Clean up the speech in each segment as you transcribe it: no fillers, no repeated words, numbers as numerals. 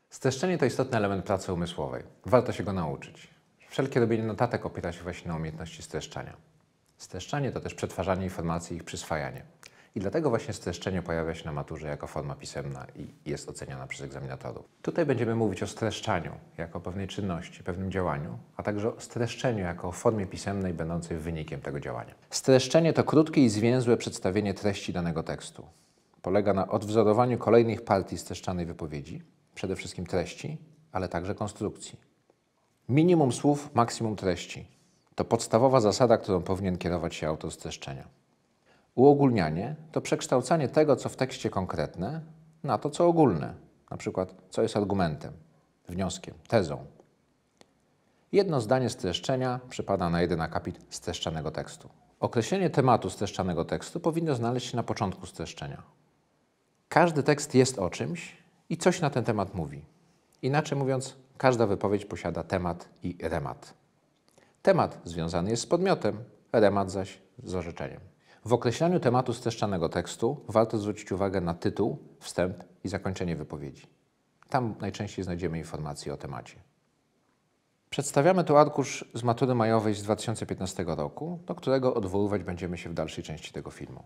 Streszczenie to istotny element pracy umysłowej. Warto się go nauczyć. Wszelkie robienie notatek opiera się właśnie na umiejętności streszczania. Streszczanie to też przetwarzanie informacji i ich przyswajanie. I dlatego właśnie streszczenie pojawia się na maturze jako forma pisemna i jest oceniana przez egzaminatorów. Tutaj będziemy mówić o streszczaniu jako o pewnej czynności, pewnym działaniu, a także o streszczeniu jako o formie pisemnej będącej wynikiem tego działania. Streszczenie to krótkie i zwięzłe przedstawienie treści danego tekstu. Polega na odwzorowaniu kolejnych partii streszczanej wypowiedzi, przede wszystkim treści, ale także konstrukcji. Minimum słów, maksimum treści. To podstawowa zasada, którą powinien kierować się autor streszczenia. Uogólnianie to przekształcanie tego, co w tekście konkretne, na to, co ogólne. Na przykład, co jest argumentem, wnioskiem, tezą. Jedno zdanie streszczenia przypada na jeden akapit streszczanego tekstu. Określenie tematu streszczanego tekstu powinno znaleźć się na początku streszczenia. Każdy tekst jest o czymś i coś na ten temat mówi. Inaczej mówiąc, każda wypowiedź posiada temat i remat. Temat związany jest z podmiotem, remat zaś z orzeczeniem. W określaniu tematu streszczanego tekstu warto zwrócić uwagę na tytuł, wstęp i zakończenie wypowiedzi. Tam najczęściej znajdziemy informacje o temacie. Przedstawiamy tu arkusz z matury majowej z 2015 roku, do którego odwoływać będziemy się w dalszej części tego filmu.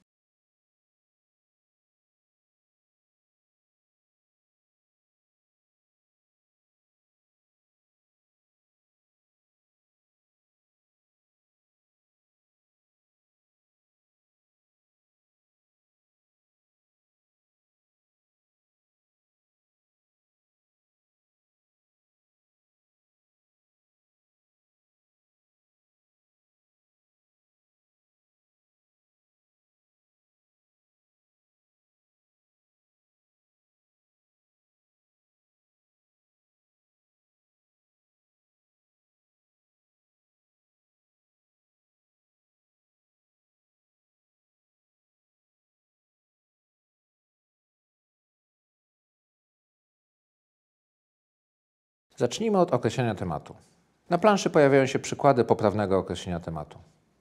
Zacznijmy od określenia tematu. Na planszy pojawiają się przykłady poprawnego określenia tematu.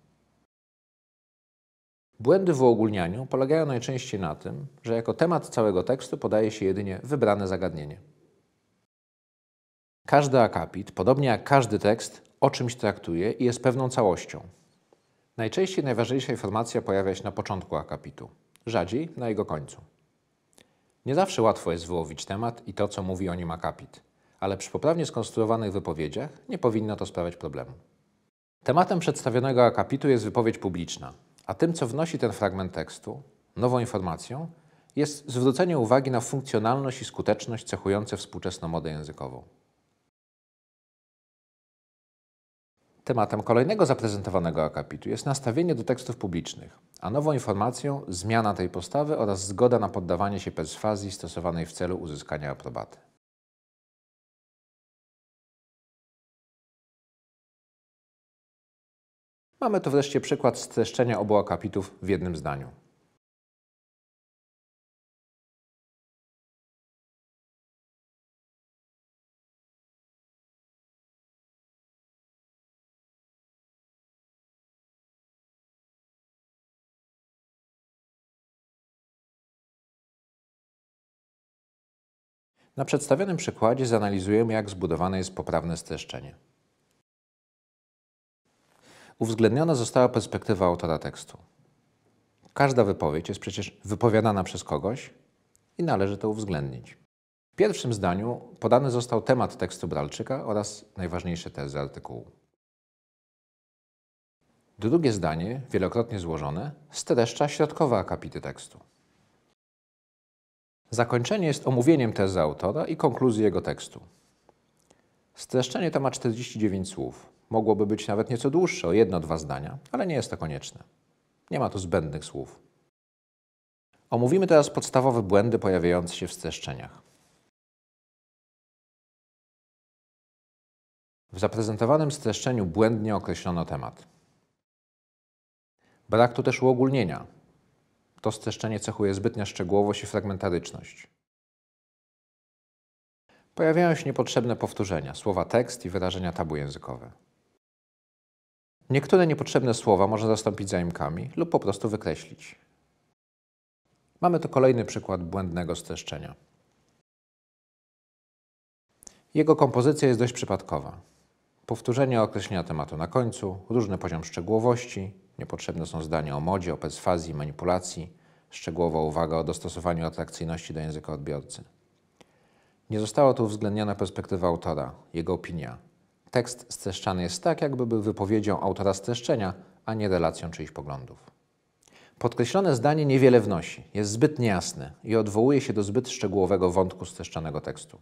Błędy w uogólnianiu polegają najczęściej na tym, że jako temat całego tekstu podaje się jedynie wybrane zagadnienie. Każdy akapit, podobnie jak każdy tekst, o czymś traktuje i jest pewną całością. Najczęściej najważniejsza informacja pojawia się na początku akapitu, rzadziej na jego końcu. Nie zawsze łatwo jest wyłowić temat i to, co mówi o nim akapit, ale przy poprawnie skonstruowanych wypowiedziach nie powinno to sprawiać problemu. Tematem przedstawionego akapitu jest wypowiedź publiczna, a tym, co wnosi ten fragment tekstu, nową informacją, jest zwrócenie uwagi na funkcjonalność i skuteczność cechujące współczesną modę językową. Tematem kolejnego zaprezentowanego akapitu jest nastawienie do tekstów publicznych, a nową informacją zmiana tej postawy oraz zgoda na poddawanie się perswazji stosowanej w celu uzyskania aprobaty. Mamy tu wreszcie przykład streszczenia obu akapitów w jednym zdaniu. Na przedstawionym przykładzie zanalizujemy, jak zbudowane jest poprawne streszczenie. Uwzględniona została perspektywa autora tekstu. Każda wypowiedź jest przecież wypowiadana przez kogoś i należy to uwzględnić. W pierwszym zdaniu podany został temat tekstu Bralczyka oraz najważniejsze tezy artykułu. Drugie zdanie, wielokrotnie złożone, streszcza środkowe akapity tekstu. Zakończenie jest omówieniem tezy autora i konkluzji jego tekstu. Streszczenie to ma 49 słów. Mogłoby być nawet nieco dłuższe, o 1-2 zdania, ale nie jest to konieczne. Nie ma tu zbędnych słów. Omówimy teraz podstawowe błędy pojawiające się w streszczeniach. W zaprezentowanym streszczeniu błędnie określono temat. Brak tu też uogólnienia. To streszczenie cechuje zbytnia szczegółowość i fragmentaryczność. Pojawiają się niepotrzebne powtórzenia, słowa tekst i wyrażenia tabu językowe. Niektóre niepotrzebne słowa można zastąpić zaimkami lub po prostu wykreślić. Mamy tu kolejny przykład błędnego streszczenia. Jego kompozycja jest dość przypadkowa. Powtórzenie określenia tematu na końcu, różny poziom szczegółowości, niepotrzebne są zdania o modzie, o perswazji, manipulacji, szczegółowa uwaga o dostosowaniu atrakcyjności do języka odbiorcy. Nie została tu uwzględniona perspektywa autora, jego opinia. Tekst streszczany jest tak, jakby był wypowiedzią autora streszczenia, a nie relacją czyichś poglądów. Podkreślone zdanie niewiele wnosi, jest zbyt niejasne i odwołuje się do zbyt szczegółowego wątku streszczanego tekstu.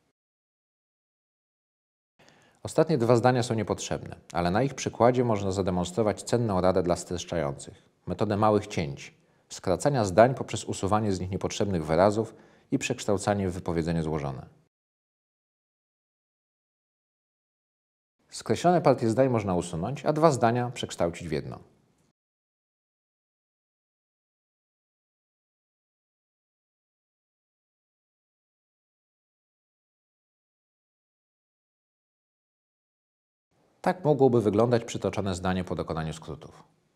Ostatnie dwa zdania są niepotrzebne, ale na ich przykładzie można zademonstrować cenną radę dla streszczających. Metodę małych cięć, skracania zdań poprzez usuwanie z nich niepotrzebnych wyrazów i przekształcanie w wypowiedzenie złożone. Skreślone partie zdań można usunąć, a dwa zdania przekształcić w jedno. Tak mogłoby wyglądać przytoczone zdanie po dokonaniu skrótów.